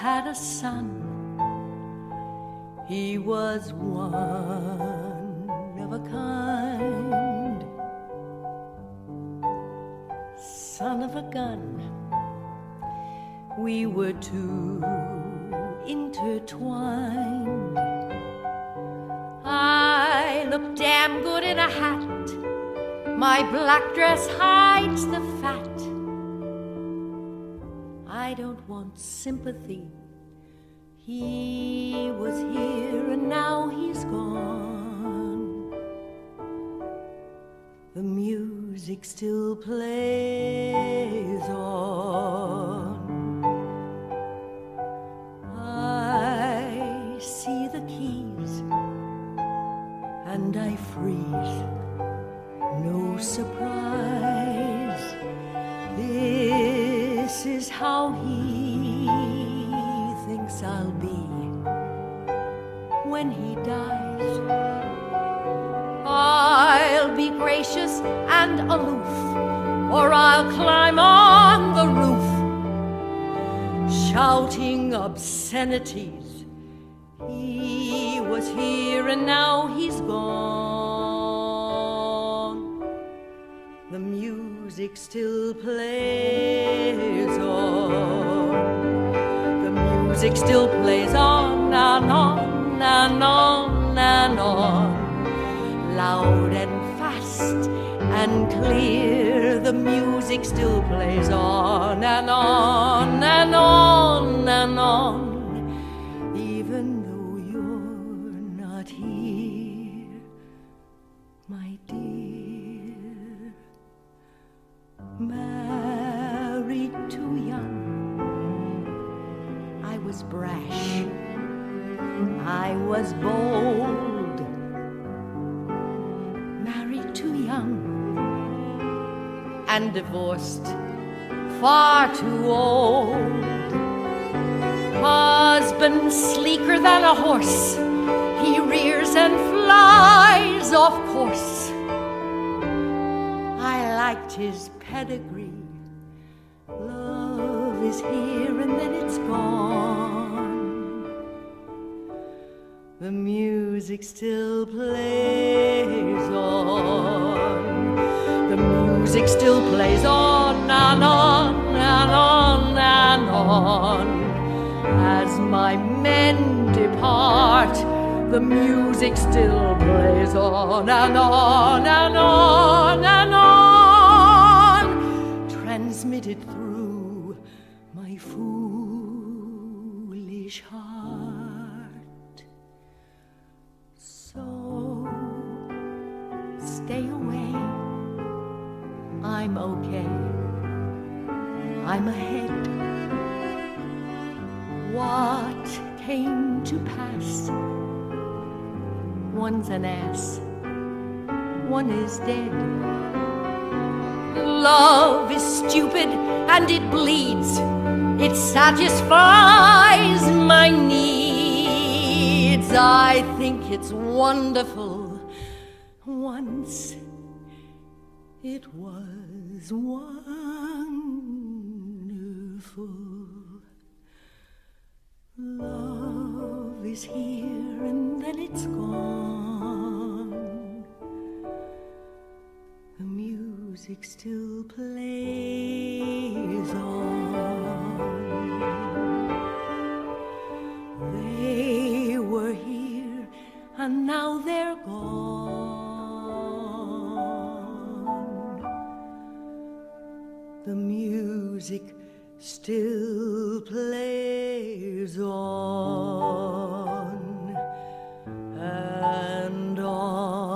had a son. He was one of a kind, son of a gun. We were too intertwined. I look damn good in a hat. My black dress hides the fat. I don't want sympathy. He was here and now he's gone. The music still plays on. I see the keys and I freeze. No surprise. This is how he thinks I'll be when he dies. I'll be gracious and aloof, or I'll climb on the roof, shouting obscenities. He was here and now he's gone. The music still plays on. The music still plays on and on and on and on. Loud and fast and clear, the music still plays on and on and on and on. Even though you're not here, my dear. Married too young, I was brash, I was bold. Married too young and divorced far too old. Husband sleeker than a horse, he rears and flies, of course. I liked his pedigree. Love is here and then it's gone. The music still plays on. The music still plays on and on and on and on. As my men depart, the music still plays on and on and on and on, transmitted through my foolish heart. So stay away, I'm okay, I'm ahead. What came to pass? One's an ass, one is dead. Love is stupid and it bleeds. It satisfies my needs. I think it's wonderful. Once it was wonderful. Love is here and then it's gone. The music still plays on. They were here and now they're gone. The music still plays on and on.